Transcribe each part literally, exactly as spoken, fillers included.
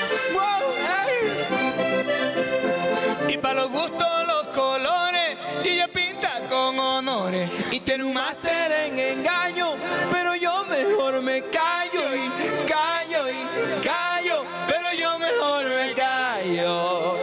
Wow, ey. Y para los gustos los colores, y ella pinta con honores. Y tiene un máster en engaño, pero yo mejor me callo y callo y callo, pero yo mejor me callo.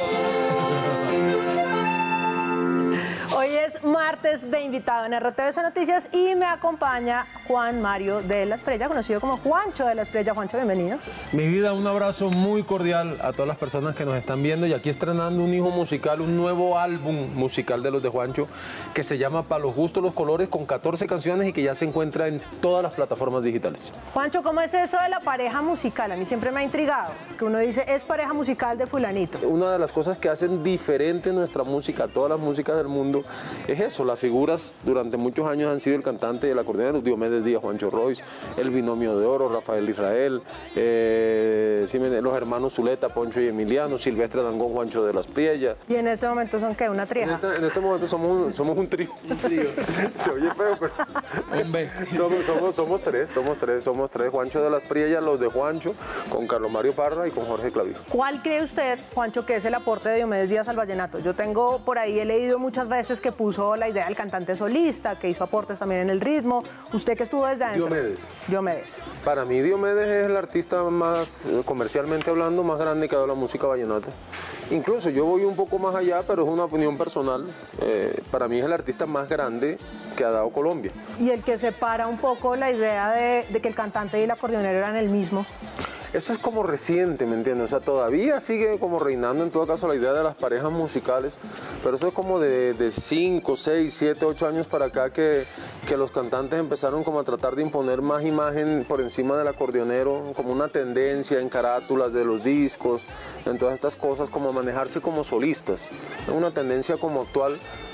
Hoy es martes de invitado en R T V C Noticias y me acompaña Juan Mario de la Espriella, conocido como Juancho de la Espriella. Juancho, bienvenido. Mi vida, un abrazo muy cordial a todas las personas que nos están viendo y aquí estrenando un hijo musical, un nuevo álbum musical de los de Juancho que se llama Pa' los gustos los colores, con catorce canciones y que ya se encuentra en todas las plataformas digitales. Juancho, ¿cómo es eso de la pareja musical? A mí siempre me ha intrigado, que uno dice, es pareja musical de fulanito. Una de las cosas que hacen diferente nuestra música a todas las músicas del mundo es eso. Las figuras durante muchos años han sido el cantante y el acordeonero, Diomedes Díaz, Juancho Royce, el binomio de oro, Rafael Israel, eh, los hermanos Zuleta, Poncho y Emiliano, Silvestre Dangond, Juancho de la Espriella. ¿Y en este momento son qué? ¿Una trieja? En este, en este momento somos un, somos un trío. Un trío. Se oye feo, pero... Hombre. Somos, somos, somos tres, somos tres, somos tres. Juancho de la Espriella, los de Juancho, con Carlos Mario Parra y con Jorge Clavijo. ¿Cuál cree usted, Juancho, que es el aporte de Diomedes Díaz al vallenato? Yo tengo por ahí, he leído muchas veces que puso la idea del cantante solista, que hizo aportes también en el ritmo. ¿Usted que estuvo desde adentro? Diomedes. Diomedes. Para mí Diomedes es el artista más, comercialmente hablando, más grande que ha dado la música vallenata. Incluso yo voy un poco más allá, pero es una opinión personal. Eh, para mí es el artista más grande que ha dado Colombia. Y el que separa un poco la idea de, de que el cantante y el acordeonero eran el mismo. Eso es como reciente, ¿me entiendes? O sea, todavía sigue como reinando en todo caso la idea de las parejas musicales, pero eso es como de cinco, seis, siete, ocho años para acá que, que los cantantes empezaron como a tratar de imponer más imagen por encima del acordeonero, como una tendencia en carátulas de los discos, en todas estas cosas, como a manejarse como solistas. Es una tendencia como actual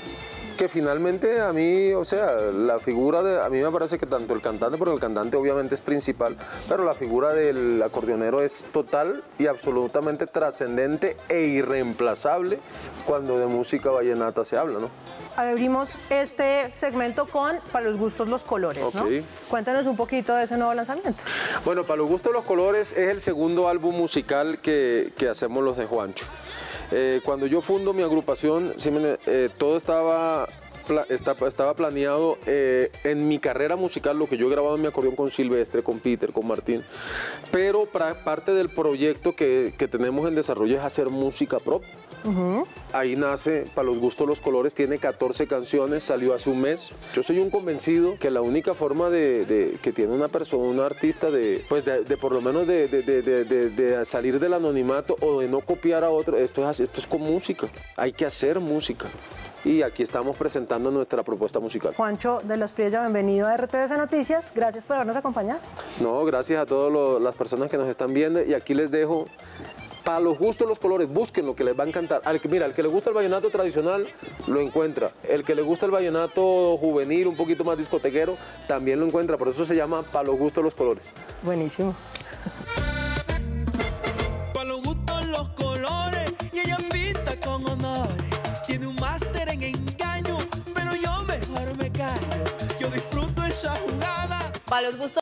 que finalmente a mí, o sea, la figura de, a mí me parece que tanto el cantante, porque el cantante obviamente es principal, pero la figura del acordeonero es total y absolutamente trascendente e irreemplazable cuando de música vallenata se habla, ¿no? Abrimos este segmento con Para los gustos los colores, ¿no? Okay. Cuéntanos un poquito de ese nuevo lanzamiento. Bueno, Para los gustos los colores es el segundo álbum musical que, que hacemos los de Juancho. Eh, cuando yo fundo mi agrupación, sí me, eh, todo estaba, pla, estaba, estaba planeado eh, en mi carrera musical, lo que yo he grabado en mi acordeón con Silvestre, con Peter, con Martín, pero para, parte del proyecto que, que tenemos en desarrollo es hacer música propia. Uh-huh. Ahí nace Para los gustos los colores, tiene catorce canciones, salió hace un mes. Yo soy un convencido que la única forma de, de que tiene una persona, un artista, de, pues de, de por lo menos de, de, de, de, de, de salir del anonimato o de no copiar a otro, esto es, esto es con música. Hay que hacer música. Y aquí estamos presentando nuestra propuesta musical. Juancho de la Espriella, bienvenido a R T V C Noticias. Gracias por habernos acompañado. No, gracias a todas las personas que nos están viendo y aquí les dejo Para los gustos los colores, busquen lo que les va a encantar. Al que, mira, al que le gusta el vallenato tradicional, lo encuentra. El que le gusta el vallenato juvenil, un poquito más discotequero, también lo encuentra. Por eso se llama Para los gustos los colores. Buenísimo. Para los gustos los colores, y ella pinta con honores. Tiene un máster en engaño, pero yo mejor me callo. Yo disfruto esa jugada. Para los gustos